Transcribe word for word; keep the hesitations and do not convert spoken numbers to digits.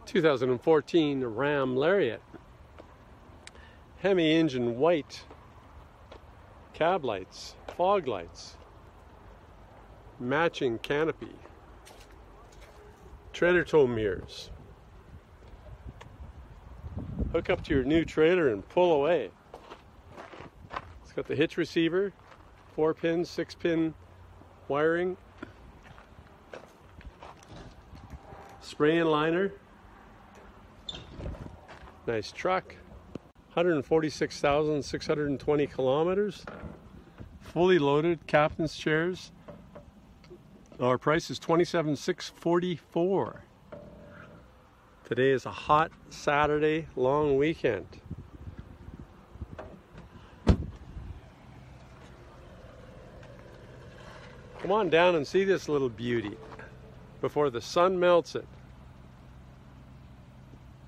two thousand fourteen Ram Lariat. Hemi engine white. Cab lights, fog lights. Matching canopy. Trailer tow mirrors. Hook up to your new trailer and pull away. It's got the hitch receiver, four pin, six pin wiring, spray and liner. Nice truck. one hundred forty-six thousand six hundred twenty kilometers. Fully loaded, captain's chairs. Our price is twenty-seven thousand six hundred forty-four. Today is a hot Saturday, long weekend. Come on down and see this little beauty before the sun melts it.